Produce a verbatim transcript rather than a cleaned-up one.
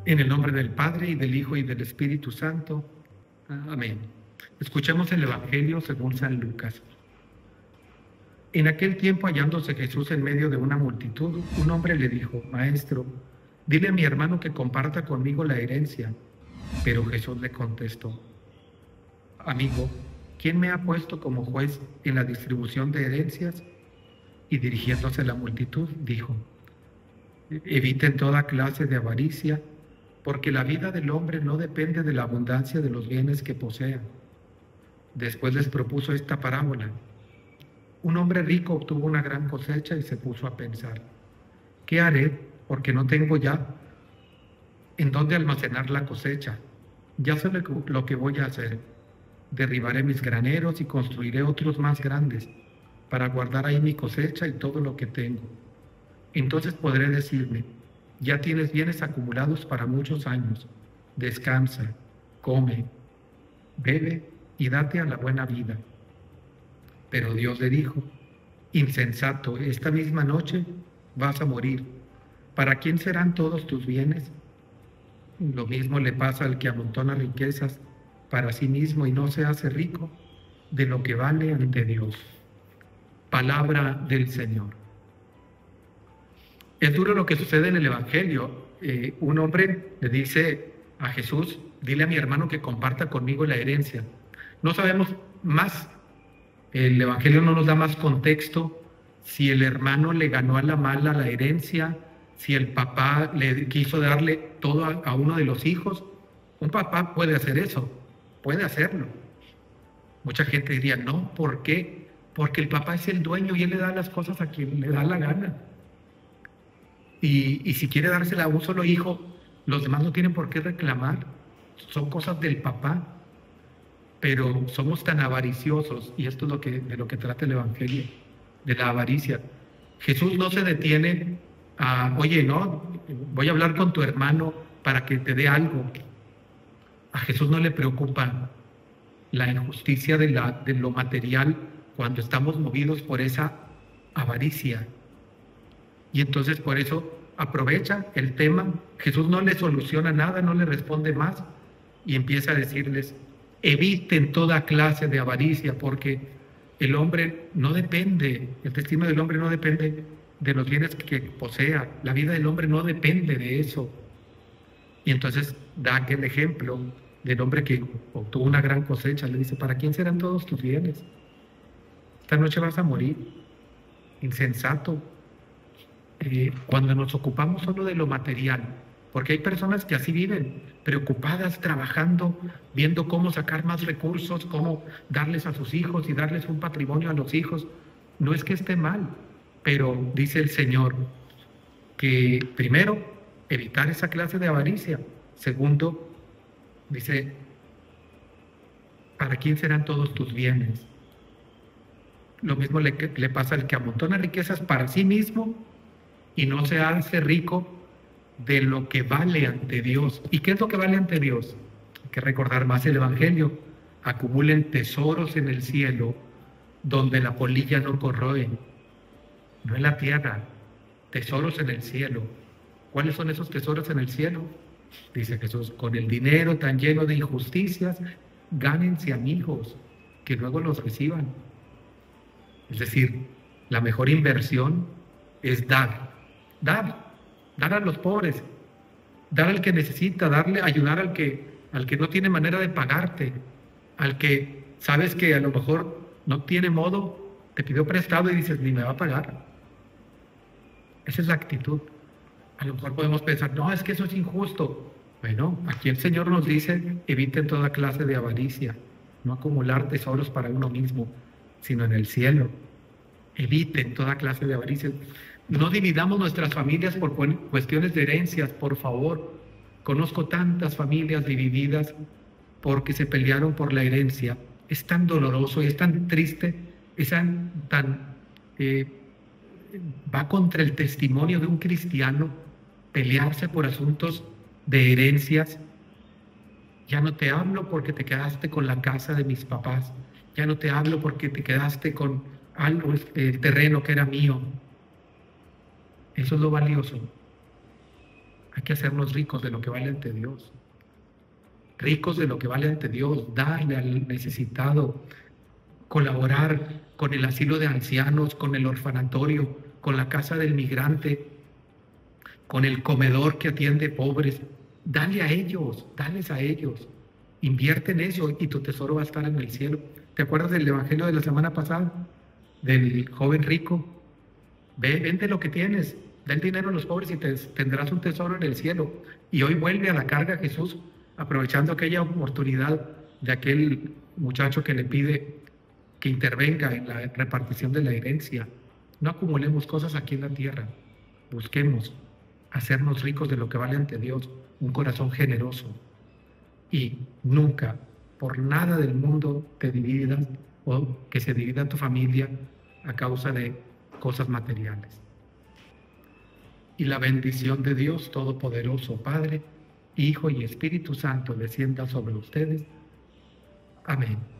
En el nombre del Padre, y del Hijo, y del Espíritu Santo. Amén. Escuchemos el Evangelio según San Lucas. En aquel tiempo, hallándose Jesús en medio de una multitud, un hombre le dijo: Maestro, dile a mi hermano que comparta conmigo la herencia. Pero Jesús le contestó: Amigo, ¿quién me ha puesto como juez en la distribución de herencias? Y dirigiéndose a la multitud, dijo: Eviten toda clase de avaricia, porque la vida del hombre no depende de la abundancia de los bienes que posea. Después les propuso esta parábola. Un hombre rico obtuvo una gran cosecha y se puso a pensar: ¿qué haré? Porque no tengo ya en dónde almacenar la cosecha. Ya sé lo que voy a hacer. Derribaré mis graneros y construiré otros más grandes, para guardar ahí mi cosecha y todo lo que tengo. Entonces podré decirme: ya tienes bienes acumulados para muchos años. Descansa, come, bebe y date a la buena vida. Pero Dios le dijo: insensato, esta misma noche vas a morir. ¿Para quién serán todos tus bienes? Lo mismo le pasa al que amontona riquezas para sí mismo y no se hace rico de lo que vale ante Dios. Palabra del Señor. Es duro lo que sucede en el Evangelio. Eh, un hombre le dice a Jesús: dile a mi hermano que comparta conmigo la herencia. No sabemos más. El Evangelio no nos da más contexto. Si el hermano le ganó a la mala la herencia, si el papá le quiso darle todo a, a uno de los hijos. Un papá puede hacer eso, puede hacerlo. Mucha gente diría: no, ¿por qué? Porque el papá es el dueño y él le da las cosas a quien le da la gana. Y, y si quiere dársela a un solo hijo, los demás no tienen por qué reclamar. Son cosas del papá. Pero somos tan avariciosos, y esto es lo que, de lo que trata el Evangelio, de la avaricia. Jesús no se detiene a: oye, no, voy a hablar con tu hermano para que te dé algo. A Jesús no le preocupa la injusticia de, la, de lo material cuando estamos movidos por esa avaricia. Y entonces por eso aprovecha el tema. Jesús no le soluciona nada, no le responde más, y empieza a decirles: eviten toda clase de avaricia, porque el hombre no depende, el destino del hombre no depende de los bienes que posea, la vida del hombre no depende de eso. Y entonces da aquel ejemplo del hombre que obtuvo una gran cosecha. Le dice: ¿para quién serán todos tus bienes? Esta noche vas a morir. Insensato. Eh, cuando nos ocupamos solo de lo material, porque hay personas que así viven, preocupadas, trabajando, viendo cómo sacar más recursos, cómo darles a sus hijos y darles un patrimonio a los hijos. No es que esté mal, pero dice el Señor que primero, evitar esa clase de avaricia. Segundo, dice: ¿para quién serán todos tus bienes? Lo mismo le, le pasa al que amontona riquezas para sí mismo y no se hace rico de lo que vale ante Dios. ¿Y qué es lo que vale ante Dios? Hay que recordar más el Evangelio. Acumulen tesoros en el cielo, donde la polilla no corroe, no en la tierra, tesoros en el cielo. ¿Cuáles son esos tesoros en el cielo? Dice Jesús: con el dinero tan lleno de injusticias, gánense amigos que luego los reciban. Es decir, la mejor inversión es dar, dar. Dar a los pobres, dar al que necesita, darle, ayudar al que, al que no tiene manera de pagarte, al que sabes que a lo mejor no tiene modo, te pidió prestado y dices: ni me va a pagar. Esa es la actitud. A lo mejor podemos pensar: no, es que eso es injusto. Bueno, aquí el Señor nos dice: eviten toda clase de avaricia, no acumular tesoros para uno mismo, sino en el cielo. Eviten toda clase de avaricia. No dividamos nuestras familias por cuestiones de herencias, por favor. Conozco tantas familias divididas porque se pelearon por la herencia. Es tan doloroso y es tan triste, es tan, tan eh, va contra el testimonio de un cristiano pelearse por asuntos de herencias. Ya no te hablo porque te quedaste con la casa de mis papás. Ya no te hablo porque te quedaste con algo, el terreno que era mío. Eso es lo valioso. Hay que hacernos ricos de lo que vale ante Dios. Ricos de lo que vale ante Dios, darle al necesitado, colaborar con el asilo de ancianos, con el orfanatorio, con la casa del migrante, con el comedor que atiende pobres. Dale a ellos, dales a ellos. Invierte en eso y tu tesoro va a estar en el cielo. ¿Te acuerdas del evangelio de la semana pasada? Del joven rico. Ve, vende lo que tienes, da el dinero a los pobres y te, tendrás un tesoro en el cielo. Y hoy vuelve a la carga Jesús, aprovechando aquella oportunidad de aquel muchacho que le pide que intervenga en la repartición de la herencia. No acumulemos cosas aquí en la tierra. Busquemos hacernos ricos de lo que vale ante Dios, un corazón generoso. Y nunca, por nada del mundo, te dividas o que se divida tu familia a causa de cosas materiales. Y la bendición de Dios Todopoderoso, Padre, Hijo y Espíritu Santo, descienda sobre ustedes. Amén.